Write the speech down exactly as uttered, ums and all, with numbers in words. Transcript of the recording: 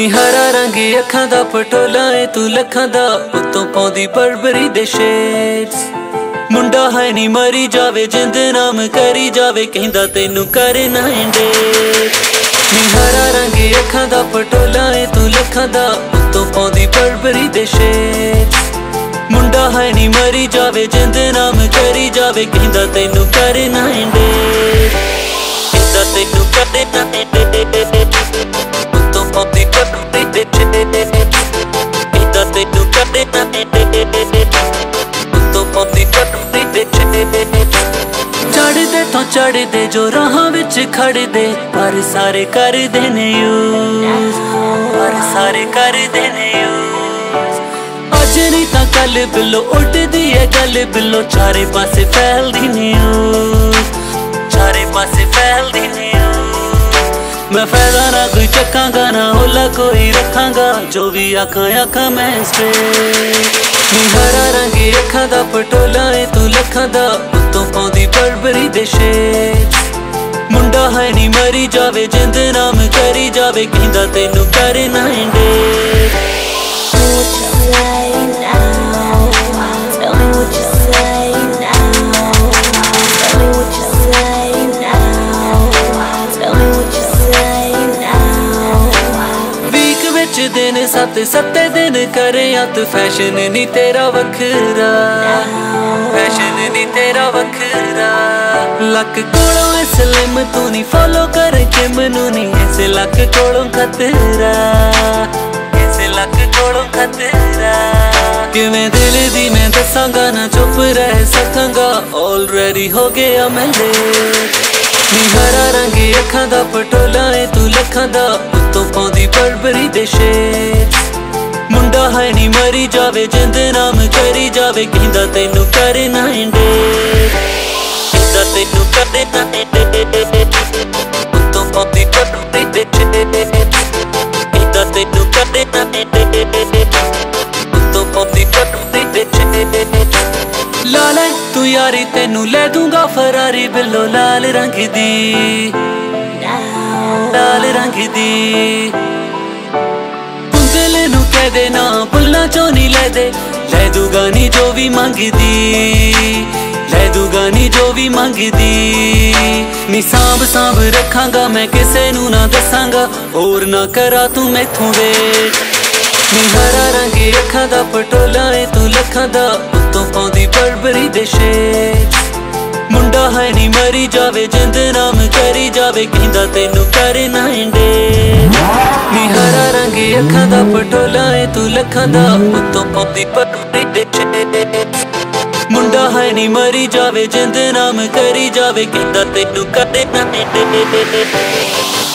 नी हरा रंगी अखां दा पटोला है तू लखां दा उत्तों पौंदी बरबरी दे शेड्स मुंडा है नी मरी जावे जिंद नाम करी जावे कहंदा तैनू करे ना एंडे नी हरा रंगी अखां दा पटोला है तू लखां दा उत्तों पौंदी बरबरी दे शेड्स मुंडा है नी मरी जावे जिंद नाम करी जावे कहंदा तैनू करे ना एंडे कहंदा तैनू करे ना एंडे उत्तों पौंदी बरबरी दे शेड्स कहंदा तैनू करे ना एंडे उत्तों पौंदी बरबरी दे शेड्स चढ़दे तो चढ़दे जो राह विच खड़दे पर सारे कर दे ने यूज पर सारे कर दे ने यूज अज नहीं तां कल बिलो उड़दी है गल बिलो चारे पासे फैलदी न्यूज चारे पासे फैलदी न्यूज मैं फैला ना कोई चकांगा ना होला कोई रखांगा जो भी आखां आखां मैं स्ट्रेट नी हरा रंगी अखां दा पटोला है तू लखां दा उत्तों पौंदी बरबरी दे शेड्स मुंडा है नी मरी जावे जिंद नाम करी जावे कहंदा तैनू करे ना एंडे दिन सत सत्ते दिन करे अत फैशन नी तेरा वखरा फैशन नी तेरा वखरा लक कोलों स्लिम तू नी फॉलो कर के मनु नी ऐसे लक कोलों खतरा ऐसे लक कोलों खतरा कि मैं दिल दी मैं दसांगा ना चुप रह सकांगा ऑलरेडी हो गया मैं लेट नी हरा रंगी अखां दा पटोला है तू लखां दा उत्तों पौंदी बरबरी दे शेड्स मुंडा है नी मरी जावे जिंद नाम करी जावे कहंदा तैनू करे ना एंडे कहंदा तैनू करे ना एंडे उत्तों पौंदी बरबरी दे शेड्स कहंदा तैनू करे ना एंडे उत्तों पौंदी बरबरी दे शेड्स लाल तू यारी तेनू ले दूंगा फरारी बिलो लाल रंग दी लाल रंग दी पुंगल नू कह दे ना बुल्ला चो नी ले दे ले दूंगा नी जो भी मंगदी ले दूंगा नी जो भी मंगदी नी सांभ सांभ रखांगा मैं किसे नू ना दसांगा और ना करा तू मैथों वेट नी हरा रंगी अखां दा पटोला है तू लखां दा उत्तों पौंदी बरबरी दे शेड्स मुंडा है नी मरी जावे जिंद नाम करी जावे कहंदा तैनू करे ना एंडे नी हरा रंगी अखां दा पटोला है तू लखां दा उत्तों पौंदी बरबरी दे शेड्स मुंडा है नी मरी जावे जिंद नाम करी जावे कहंदा तैनू करे ना एंडे।